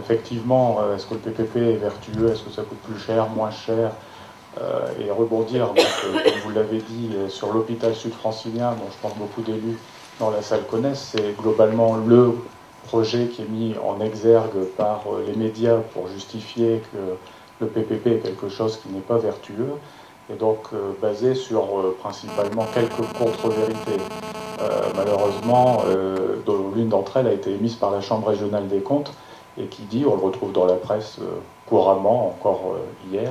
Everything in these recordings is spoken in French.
effectivement, est-ce que le PPP est vertueux? Est-ce que ça coûte plus cher, moins cher? Et rebondir, donc, comme vous l'avez dit, sur l'hôpital sud-francilien, dont je pense beaucoup d'élus dans la salle connaissent, c'est globalement le projet qui est mis en exergue par les médias pour justifier que le PPP est quelque chose qui n'est pas vertueux, et donc basé sur principalement quelques contre-vérités. Malheureusement, l'une d'entre elles a été émise par la Chambre régionale des comptes, et qui dit, on le retrouve dans la presse couramment, encore hier,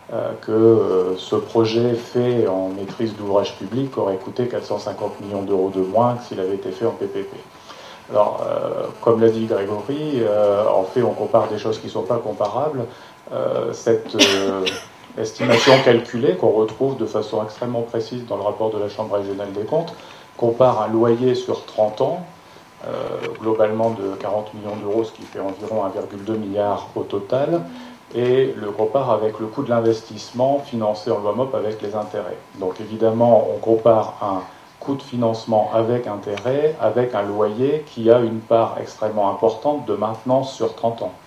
que ce projet fait en maîtrise d'ouvrage public aurait coûté 450 millions d'euros de moins que s'il avait été fait en PPP. Alors, comme l'a dit Grégory, en fait, on compare des choses qui ne sont pas comparables. Cette estimation calculée, qu'on retrouve de façon extrêmement précise dans le rapport de la Chambre régionale des comptes, compare un loyer sur 30 ans, globalement de 40 millions d'euros, ce qui fait environ 1,2 milliard au total, et le compare avec le coût de l'investissement financé en loi MOP avec les intérêts. Donc évidemment, on compare un coût de financement avec intérêt, avec un loyer qui a une part extrêmement importante de maintenance sur 30 ans.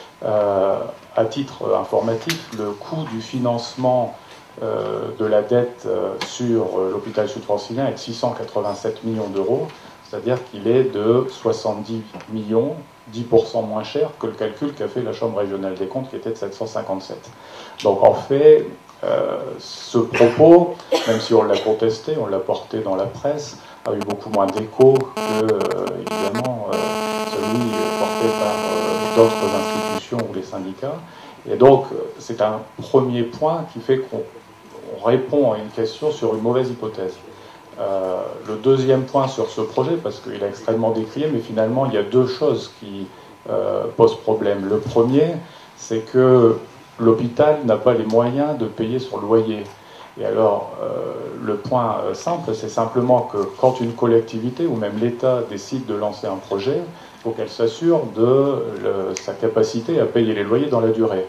À titre informatif, le coût du financement de la dette sur l'hôpital sud-francilien est de 687 millions d'euros, c'est-à-dire qu'il est de 70 millions, 10% moins cher que le calcul qu'a fait la Chambre régionale des comptes, qui était de 757. Donc en fait, ce propos, même si on l'a contesté, on l'a porté dans la presse, a eu beaucoup moins d'écho que, évidemment, celui porté par d'autres institutions ou les syndicats. Et donc, c'est un premier point qui fait qu'on répond à une question sur une mauvaise hypothèse. Le deuxième point sur ce projet, parce qu'il est extrêmement décrié, mais finalement, il y a deux choses qui posent problème. Le premier, c'est que l'hôpital n'a pas les moyens de payer son loyer. Et alors, le point simple, c'est simplement que quand une collectivité ou même l'État décide de lancer un projet, il faut qu'elle s'assure de sa capacité à payer les loyers dans la durée.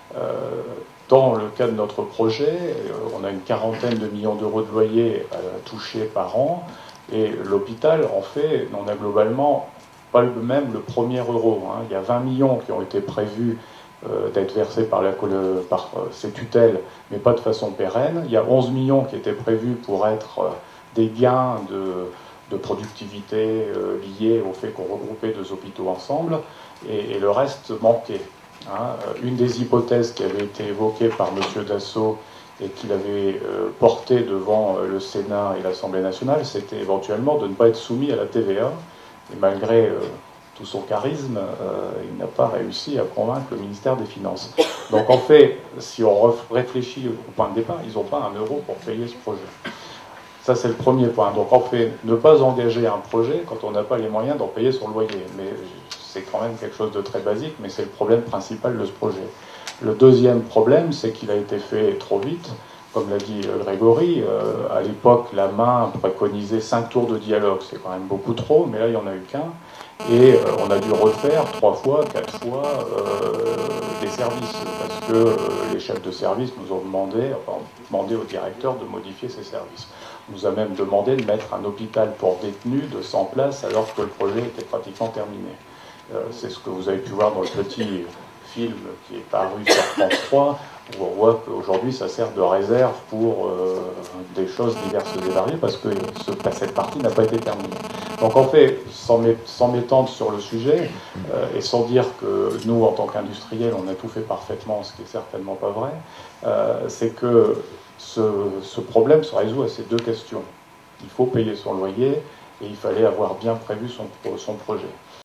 Dans le cas de notre projet, on a une quarantaine de millions d'euros de loyers touchés par an, et l'hôpital, en fait, n'en a globalement pas même le premier euro. Il y a 20 millions qui ont été prévus d'être versés par ces tutelles, mais pas de façon pérenne. Il y a 11 millions qui étaient prévus pour être des gains de productivité liés au fait qu'on regroupait deux hôpitaux ensemble, et le reste manquait. Une des hypothèses qui avait été évoquée par M. Dassault et qu'il avait portée devant le Sénat et l'Assemblée nationale, c'était éventuellement de ne pas être soumis à la TVA, et malgré tout son charisme, il n'a pas réussi à convaincre le ministère des Finances. Donc en fait, si on réfléchit au point de départ, ils n'ont pas un euro pour payer ce projet. Ça, c'est le premier point. Donc en fait, ne pas engager un projet quand on n'a pas les moyens d'en payer son loyer. Mais c'est quand même quelque chose de très basique, mais c'est le problème principal de ce projet. Le deuxième problème, c'est qu'il a été fait trop vite. Comme l'a dit Grégory, à l'époque, la main préconisait 5 tours de dialogue. C'est quand même beaucoup trop, mais là, il n'y en a eu qu'un. Et on a dû refaire 3 fois, 4 fois des services, parce que les chefs de service nous ont demandé au directeur de modifier ses services. On nous a même demandé de mettre un hôpital pour détenus de 100 places alors que le projet était pratiquement terminé. C'est ce que vous avez pu voir dans le petit film qui est paru sur France 3, où on voit qu'aujourd'hui ça sert de réserve pour des choses diverses et variées, parce que cette partie n'a pas été terminée. Donc en fait, sans m'étendre sur le sujet, et sans dire que nous, en tant qu'industriels, on a tout fait parfaitement, ce qui n'est certainement pas vrai, c'est que ce problème se résout à ces deux questions. Il faut payer son loyer, et il fallait avoir bien prévu son projet.